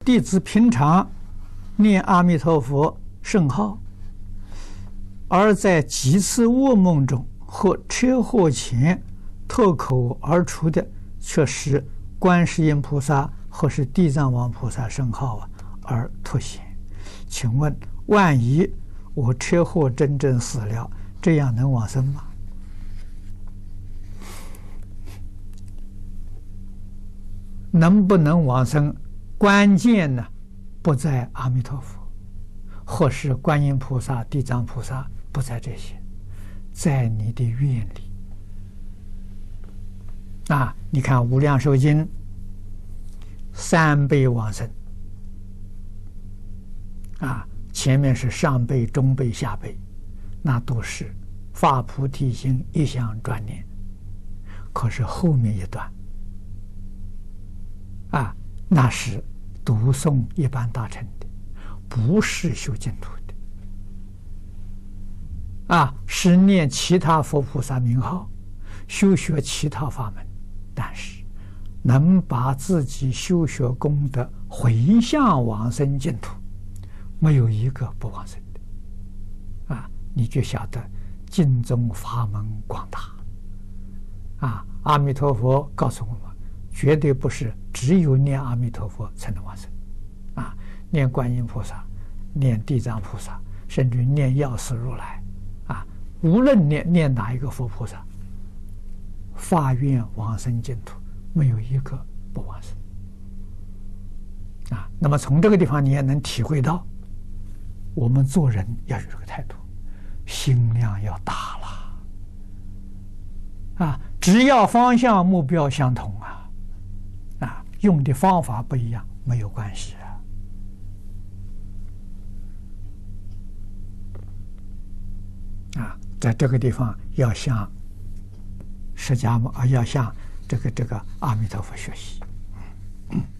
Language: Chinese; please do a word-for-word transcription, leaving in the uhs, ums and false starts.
弟子平常念阿弥陀佛圣号，而在几次噩梦中或车祸前脱口而出的却是观世音菩萨或是地藏王菩萨圣号啊，而脱险。请问，万一我车祸真正死了，这样能往生吗？能不能往生，关键呢不在阿弥陀佛，或是观音菩萨、地藏菩萨，不在这些，在你的愿力。啊，你看《无量寿经》三辈往生，啊，前面是上辈、中辈、下辈，那都是发菩提心，一向专念。可是后面一段，啊，那是读诵一般大乘的，不是修净土的，啊，是念其他佛菩萨名号，修学其他法门，但是能把自己修学功德回向往生净土，没有一个不往生的，啊，你就晓得净宗法门广大，啊，阿弥陀佛告诉我们，绝对不是只有念阿弥陀佛才能往生，啊，念观音菩萨、念地藏菩萨，甚至念药师如来，啊，无论念念哪一个佛菩萨，发愿往生净土，没有一个不往生。啊，那么从这个地方你也能体会到，我们做人要有这个态度，心量要大了，啊，只要方向目标相同啊，啊，用的方法不一样没有关系啊，啊，在这个地方要向释迦牟啊，要向这个这个阿弥陀佛学习。嗯